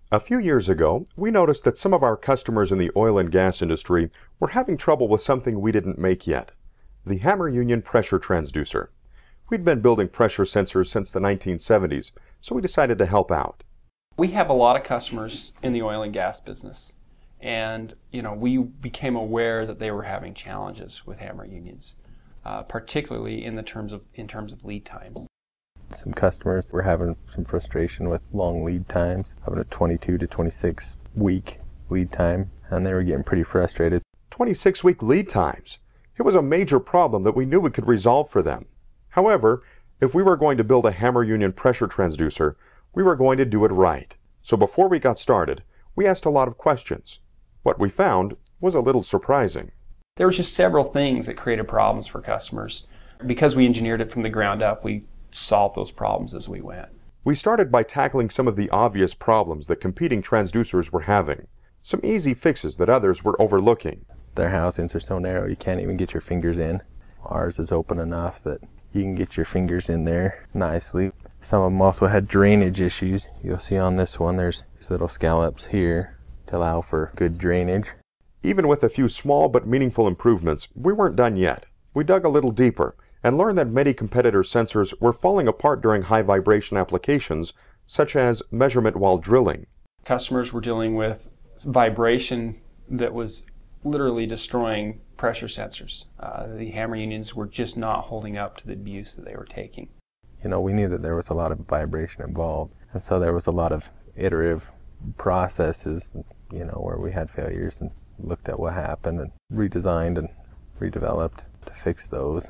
A few years ago, we noticed that some of our customers in the oil and gas industry were having trouble with something we didn't make yet, the hammer union pressure transducer. We'd been building pressure sensors since the 1970s, so we decided to help out. We have a lot of customers in the oil and gas business, and we became aware that they were having challenges with hammer unions, particularly in terms of lead times. Some customers were having some frustration with long lead times, having a 22 to 26 week lead time, and they were getting pretty frustrated. 26-week lead times. It was a major problem that we knew we could resolve for them. However, if we were going to build a hammer union pressure transducer, we were going to do it right. So before we got started, we asked a lot of questions. What we found was a little surprising. There were just several things that created problems for customers. Because we engineered it from the ground up, we solved those problems as we went. We started by tackling some of the obvious problems that competing transducers were having. Some easy fixes that others were overlooking. Their housings are so narrow you can't even get your fingers in. Ours is open enough that you can get your fingers in there nicely. Some of them also had drainage issues. You'll see on this one there's these little scallops here to allow for good drainage. Even with a few small but meaningful improvements, we weren't done yet. We dug a little deeper and learned that many competitor sensors were falling apart during high vibration applications, such as measurement while drilling. Customers were dealing with vibration that was literally destroying pressure sensors. The hammer unions were just not holding up to the abuse that they were taking. We knew that there was a lot of vibration involved, and so there was a lot of iterative processes, where we had failures and looked at what happened and redesigned and redeveloped to fix those.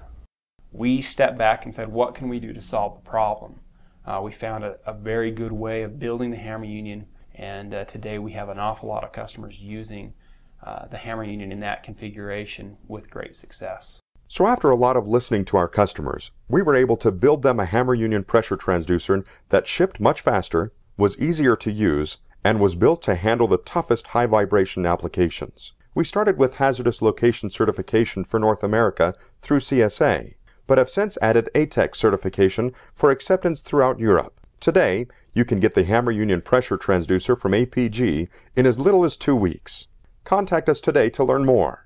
We stepped back and said, what can we do to solve the problem? We found a very good way of building the hammer union, and today we have an awful lot of customers using the hammer union in that configuration with great success. So after a lot of listening to our customers, we were able to build them a hammer union pressure transducer that shipped much faster, was easier to use, and was built to handle the toughest high vibration applications. We started with hazardous location certification for North America through CSA, but have since added ATEX certification for acceptance throughout Europe. Today, you can get the hammer union pressure transducer from APG in as little as 2 weeks. Contact us today to learn more.